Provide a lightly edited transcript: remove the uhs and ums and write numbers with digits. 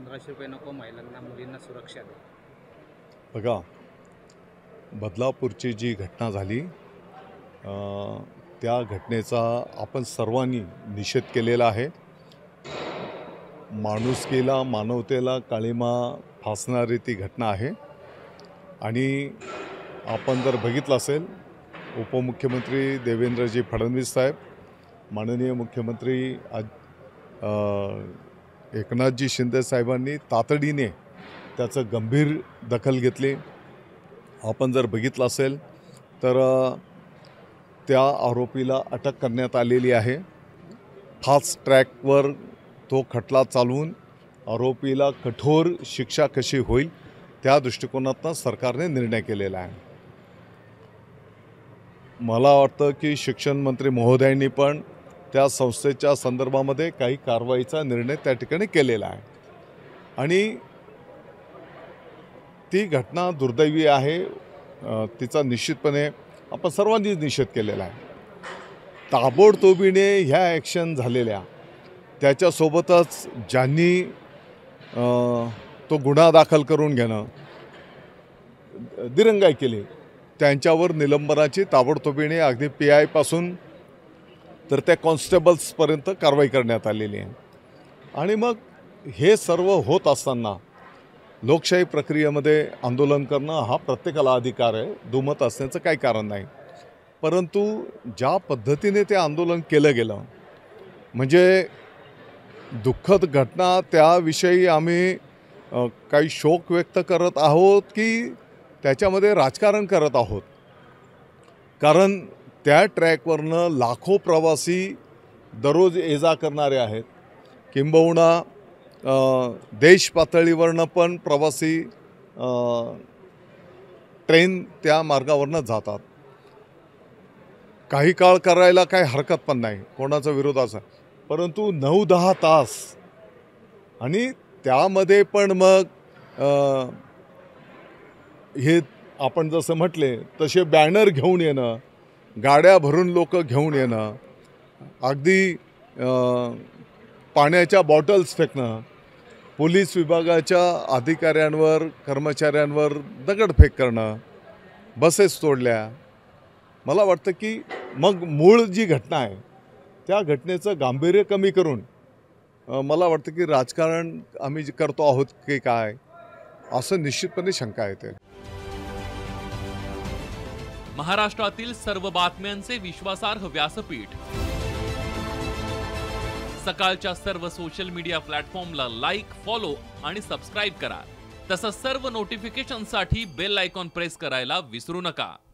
1500 रुपये नको, महिलांना मुलींना सुरक्षा द्या. बघा, बदलापूरची जी घटना झाली त्या घटनेचा आपण सर्वांनी निषेध केलेला आहे. माणुसकीला, मानवतेला काळिमा फासणारी ती घटना आहे. आणि आपण जर बघितलं असेल, उपमुख्यमंत्री देवेंद्रजी फडणवीस साहेब, माननीय मुख्यमंत्री एकनाथजी शिंदे साहेबांनी तातडीने त्याचं गंभीर दखल घेतली. आपण जर बघितलं असेल तर त्या आरोपीला अटक करण्यात आलेली आहे. फास्ट ट्रॅकवर तो खटला चालवून आरोपीला कठोर शिक्षा कशी होईल त्या दृष्टिकोनातून सरकारने निर्णय केलेला आहे. मला वाटतं की शिक्षण मंत्री महोदयांनी पण त्या संस्थेच्या संदर्भामध्ये काही कारवाईचा निर्णय त्या ठिकाणी केलेला आहे. आणि ती घटना दुर्दैवी आहे. तिचा निश्चितपणे आपण सर्वांनी निषेध केलेला आहे. ताबडतोबीने ह्या ॲक्शन झालेल्या, त्याच्यासोबतच ज्यांनी तो गुन्हा दाखल करून घेणं, दिरंगाई केली, त्यांच्यावर निलंबनाची ताबडतोबीने अगदी PI पासून तर त्या कॉन्स्टेबल्सपर्यंत कारवाई करण्यात आलेली आहे. आणि मग हे सर्व होत असताना लोकशाही प्रक्रियेमध्ये आंदोलन करणं हा प्रत्येकाला अधिकार आहे, दुमत असण्याचं काही कारण नाही. परंतु ज्या पद्धतीने ते आंदोलन केलं गेलं, म्हणजे दुःखद घटना, त्याविषयी आम्ही काही शोक व्यक्त करत आहोत की त्याच्यामध्ये राजकारण करत आहोत. कारण त्या ट्रॅकवरनं लाखो प्रवासी दररोज ये-जा करणारे आहेत. किंबहुना देश पातळीवरनं पण प्रवासी ट्रेन त्या मार्गावरनं जातात. काही काळ करायला काही हरकत पण नाही, कोणाचा विरोध असा. परंतु 9-10 तास, आणि त्यामध्ये पण मग हे आपण जसं म्हटले तसे बॅनर घेऊन येणं, गाड्या भरून लोक घेऊन येणं, अगदी पाण्याच्या बॉटल्स फेकणं, पोलीस विभागाच्या अधिकाऱ्यांवर, कर्मचाऱ्यांवर दगडफेक करणं, बसेस तोडल्या. मला वाटतं की मग मूळ जी घटना आहे त्या घटनेचं गांभीर्य कमी करून मला वाटतं की राजकारण आम्ही जे करतो आहोत की काय, असं निश्चितपणे शंका येते. महाराष्ट्रातील सर्व बातम्यांचे विश्वासार्ह व्यासपीठ. सकाळच्या सर्व सोशल मीडिया प्लॅटफॉर्मला लाईक, फॉलो आणि सबस्क्राईब करा. तसंच सर्व नोटिफिकेशनसाठी बेल आयकॉन प्रेस करायला विसरू नका.